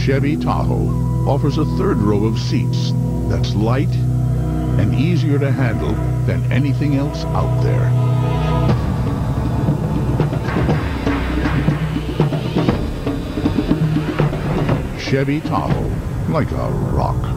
Chevy Tahoe offers a third row of seats that's light and easier to handle than anything else out there. Chevy Tahoe, like a rock.